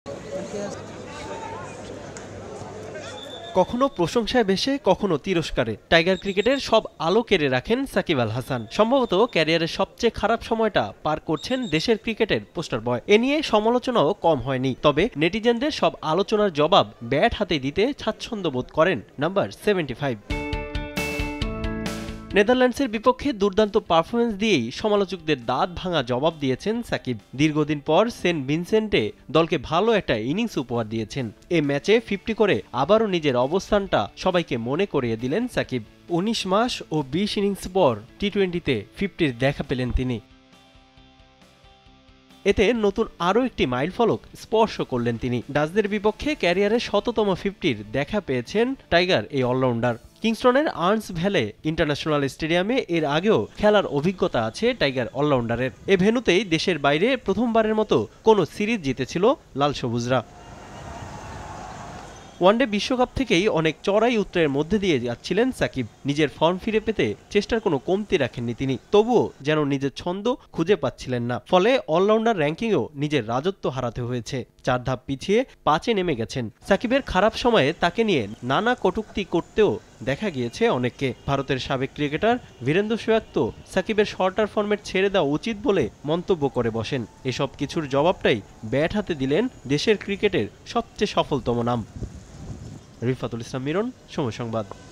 কখনো প্রশংসায় ভেসে কখনো তিরস্কারে টাইগার ক্রিকেটের সব আলো কেড়ে রাখেন সাকিব আল হাসান। সম্ভবত ক্যারিয়ারের সবচেয়ে খারাপ সময়টা পার করছেন দেশের ক্রিকেটের পোস্টার বয়। এ নিয়ে সমালোচনাও কম হয়নি, তবে নেটিজেনদের সব আলোচনার জবাব ব্যাট হাতে দিতে স্বাচ্ছন্দ্য বোধ করেন নাম্বার 75। নেদারল্যান্ডসের বিপক্ষে দুর্দান্ত পারফরমেন্স দিয়েই সমালোচকদের দাঁত ভাঙা জবাব দিয়েছেন সাকিব। দীর্ঘদিন পর সেন্ট ভিনসেন্টে দলকে ভালো একটা ইনিংস উপহার দিয়েছেন। এ ম্যাচে 50 করে আবারও নিজের অবস্থানটা সবাইকে মনে করিয়ে দিলেন সাকিব। 19 মাস ও 20 ইনিংস পর টি-20তে 50-র দেখা পেলেন তিনি। এতে নতুন আরও একটি মাইলফলক স্পর্শ করলেন তিনি। ডাচদের বিপক্ষে ক্যারিয়ারের 100তম 50-র দেখা পেয়েছেন টাইগার এই অলরাউন্ডার। কিংস্টনের আর্নস ভ্যালে ইন্টারন্যাশনাল স্টেডিয়ামে এর আগেও খেলার অভিজ্ঞতা আছে টাইগার অলরাউন্ডারের। এ ভেন্যুতেই দেশের বাইরে প্রথমবারের মতো কোনো সিরিজ জিতেছিল লাল সবুজরা। ওয়ানডে বিশ্বকাপ থেকেই অনেক চড়াই উত্তরের মধ্যে দিয়ে যাচ্ছিলেন সাকিব। নিজের ফর্ম ফিরে পেতে চেষ্টার কোনো কমতি রাখেননি তিনি, তবুও যেন নিজের ছন্দ খুঁজে পাচ্ছিলেন না। ফলে অলরাউন্ডার র্যাঙ্কিংয়েও নিজের রাজত্ব হারাতে হয়েছে। 4 ধাপ পিছিয়ে 5-এ নেমে গেছেন। সাকিবের খারাপ সময়ে তাকে নিয়ে নানা কটূক্তি করতেও দেখা গিয়েছে অনেককে। ভারতের সাবেক ক্রিকেটার বীরেন্দ্র সেহবাগ তো সাকিবের শর্টার ফরম্যাট ছেড়ে দেওয়া উচিত বলে মন্তব্য করে বসেন। এসব কিছুর জবাবটাই ব্যাট হাতে দিলেন দেশের ক্রিকেটের সবচেয়ে সফলতম নাম। রিফাতুল ইসলাম মিরন, সময় সংবাদ।